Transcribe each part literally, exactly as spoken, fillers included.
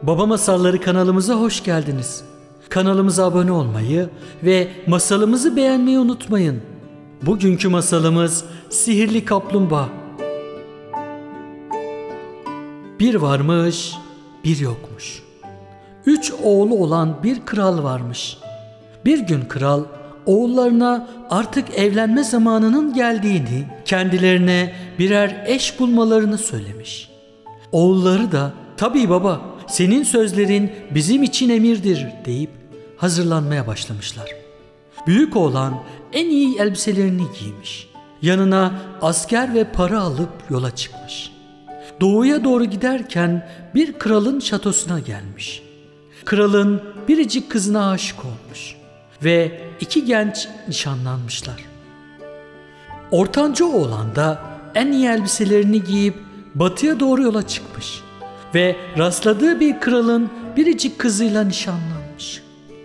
Baba Masalları kanalımıza hoş geldiniz. Kanalımıza abone olmayı ve masalımızı beğenmeyi unutmayın. Bugünkü masalımız Sihirli Kaplumbağa. Bir varmış, bir yokmuş. Üç oğlu olan bir kral varmış. Bir gün kral oğullarına artık evlenme zamanının geldiğini, kendilerine birer eş bulmalarını söylemiş. Oğulları da "Tabii baba, senin sözlerin bizim için emirdir" deyip hazırlanmaya başlamışlar. Büyük oğlan en iyi elbiselerini giymiş. Yanına asker ve para alıp yola çıkmış. Doğuya doğru giderken bir kralın şatosuna gelmiş. Kralın biricik kızına aşık olmuş ve iki genç nişanlanmışlar. Ortanca oğlan da en iyi elbiselerini giyip batıya doğru yola çıkmış ve rastladığı bir kralın biricik kızıyla nişanlanmış.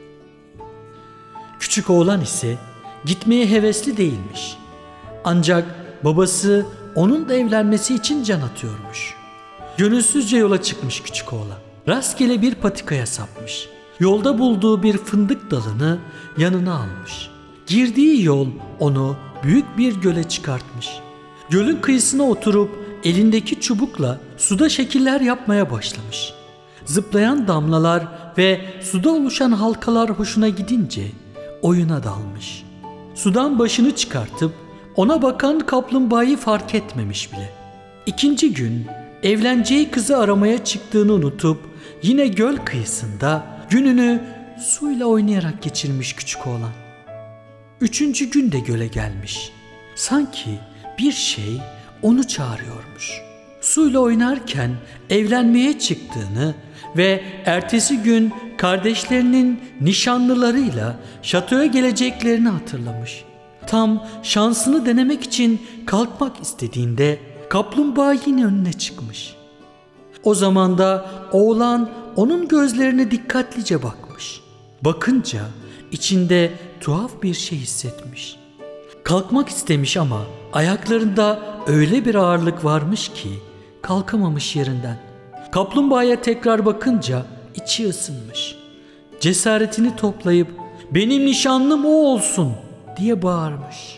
Küçük oğlan ise gitmeye hevesli değilmiş. Ancak babası onun da evlenmesi için can atıyormuş. Gönülsüzce yola çıkmış küçük oğlan. Rastgele bir patikaya sapmış. Yolda bulduğu bir fındık dalını yanına almış. Girdiği yol onu büyük bir göle çıkartmış. Gölün kıyısına oturup elindeki çubukla suda şekiller yapmaya başlamış. Zıplayan damlalar ve suda oluşan halkalar hoşuna gidince oyuna dalmış. Sudan başını çıkartıp ona bakan kaplumbağayı fark etmemiş bile. İkinci gün evleneceği kızı aramaya çıktığını unutup yine göl kıyısında gününü suyla oynayarak geçirmiş küçük oğlan. Üçüncü gün de göle gelmiş. Sanki bir şey onu çağırıyormuş. Suyla oynarken evlenmeye çıktığını ve ertesi gün kardeşlerinin nişanlılarıyla şatoya geleceklerini hatırlamış. Tam şansını denemek için kalkmak istediğinde kaplumbağa yine önüne çıkmış. O zaman da oğlan onun gözlerine dikkatlice bakmış. Bakınca içinde tuhaf bir şey hissetmiş. Kalkmak istemiş ama ayaklarında öyle bir ağırlık varmış ki kalkamamış yerinden. Kaplumbağaya tekrar bakınca içi ısınmış. Cesaretini toplayıp "Benim nişanlım o olsun" diye bağırmış.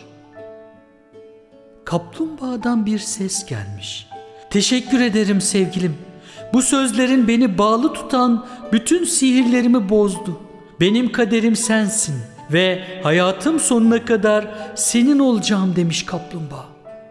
Kaplumbağadan bir ses gelmiş. "Teşekkür ederim sevgilim. Bu sözlerin beni bağlı tutan bütün sihirlerimi bozdu. Benim kaderim sensin ve hayatım sonuna kadar senin olacağım" demiş kaplumbağa.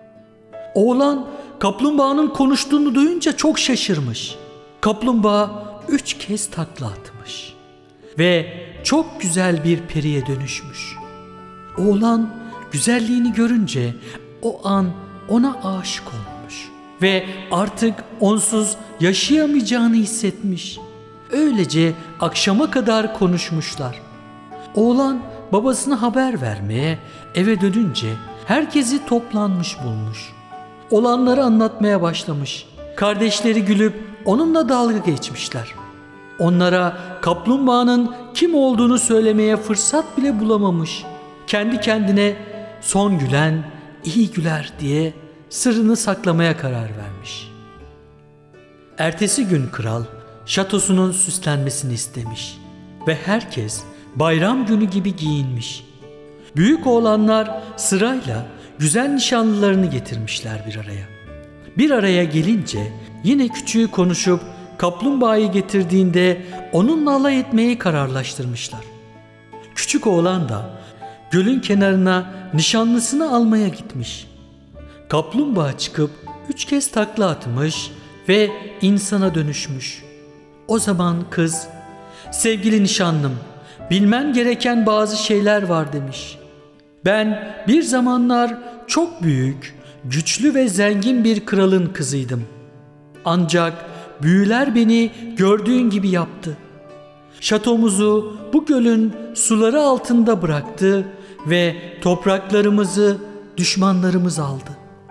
Oğlan kaplumbağanın konuştuğunu duyunca çok şaşırmış. Kaplumbağa üç kez takla atmış ve çok güzel bir periye dönüşmüş. Oğlan güzelliğini görünce o an ona aşık olmuş ve artık onsuz yaşayamayacağını hissetmiş. Öylece akşama kadar konuşmuşlar. Oğlan babasına haber vermeye eve dönünce herkesi toplanmış bulmuş. Olanları anlatmaya başlamış. Kardeşleri gülüp onunla dalga geçmişler. Onlara kaplumbağanın kim olduğunu söylemeye fırsat bile bulamamış. Kendi kendine "Son gülen iyi güler" diye sırrını saklamaya karar vermiş. Ertesi gün kral şatosunun süslenmesini istemiş ve herkes bayram günü gibi giyinmiş. Büyük oğlanlar sırayla güzel nişanlılarını getirmişler bir araya. Bir araya gelince yine küçüğü konuşup kaplumbağayı getirdiğinde onunla alay etmeyi kararlaştırmışlar. Küçük oğlan da gölün kenarına nişanlısını almaya gitmiş. Kaplumbağa çıkıp üç kez takla atmış ve insana dönüşmüş. O zaman kız "Sevgili nişanlım, bilmen gereken bazı şeyler var" demiş. "Ben bir zamanlar çok büyük, güçlü ve zengin bir kralın kızıydım. Ancak büyüler beni gördüğün gibi yaptı. Şatomuzu bu gölün suları altında bıraktı ve topraklarımızı düşmanlarımız aldı.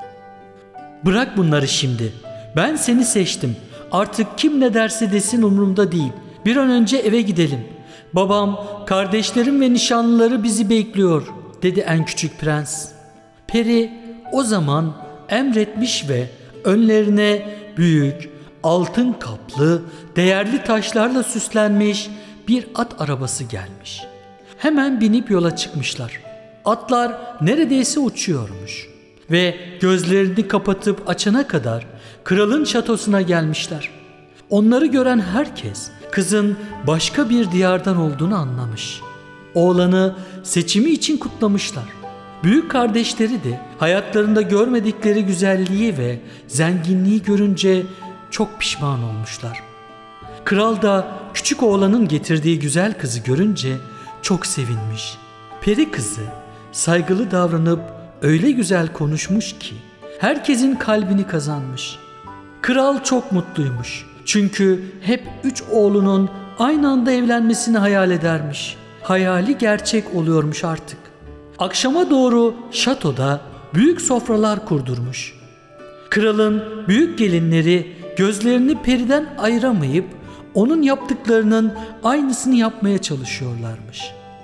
Bırak bunları şimdi. Ben seni seçtim. Artık kim ne derse desin umurumda değil. Bir an önce eve gidelim. Babam, kardeşlerim ve nişanlıları bizi bekliyor" dedi en küçük prens. Peri o zaman emretmiş ve önlerine büyük, altın kaplı, değerli taşlarla süslenmiş bir at arabası gelmiş. Hemen binip yola çıkmışlar. Atlar neredeyse uçuyormuş ve gözlerini kapatıp açana kadar kralın şatosuna gelmişler. Onları gören herkes kızın başka bir diyardan olduğunu anlamış. Oğlanı seçimi için kutlamışlar. Büyük kardeşleri de hayatlarında görmedikleri güzelliği ve zenginliği görünce çok pişman olmuşlar. Kral da küçük oğlanın getirdiği güzel kızı görünce çok sevinmiş. Peri kızı saygılı davranıp öyle güzel konuşmuş ki herkesin kalbini kazanmış. Kral çok mutluymuş. Çünkü hep üç oğlunun aynı anda evlenmesini hayal edermiş. Hayali gerçek oluyormuş artık. Akşama doğru şatoda büyük sofralar kurdurmuş. Kralın büyük gelinleri gözlerini periden ayıramayıp onun yaptıklarının aynısını yapmaya çalışıyorlarmış.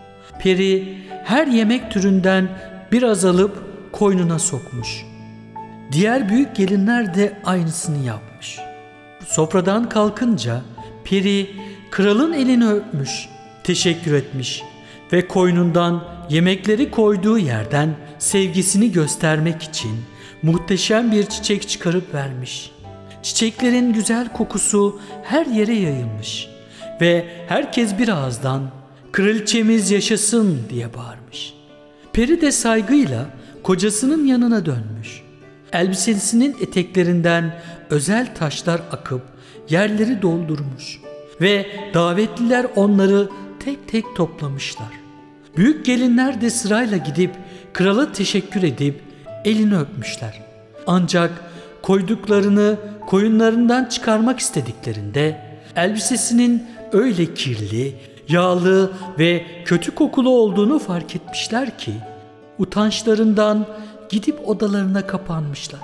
Peri her yemek türünden biraz alıp koynuna sokmuş. Diğer büyük gelinler de aynısını yapmış. Sofradan kalkınca peri kralın elini öpmüş, teşekkür etmiş ve koynundan yemekleri koyduğu yerden sevgisini göstermek için muhteşem bir çiçek çıkarıp vermiş. Çiçeklerin güzel kokusu her yere yayılmış ve herkes bir ağızdan "Kraliçemiz yaşasın" diye bağırmış. Peri de saygıyla kocasının yanına dönmüş. Elbisesinin eteklerinden özel taşlar akıp yerleri doldurmuş ve davetliler onları tek tek toplamışlar. Büyük gelinler de sırayla gidip krala teşekkür edip elini öpmüşler. Ancak koyduklarını koyunlarından çıkarmak istediklerinde elbisesinin öyle kirli, yağlı ve kötü kokulu olduğunu fark etmişler ki utançlarından gidip odalarına kapanmışlar.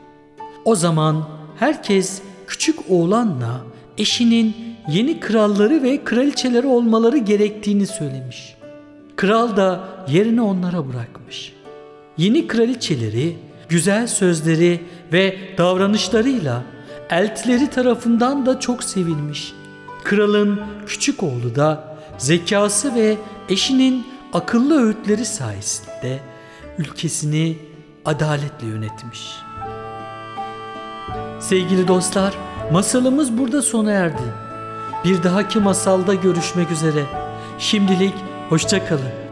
O zaman herkes küçük oğlanla eşinin yeni kralları ve kraliçeleri olmaları gerektiğini söylemiş. Kral da yerini onlara bırakmış. Yeni kraliçeleri güzel sözleri ve davranışlarıyla eltileri tarafından da çok sevilmiş. Kralın küçük oğlu da zekası ve eşinin akıllı öğütleri sayesinde ülkesini adaletle yönetmiş. Sevgili dostlar, masalımız burada sona erdi. Bir dahaki masalda görüşmek üzere. Şimdilik hoşça kalın.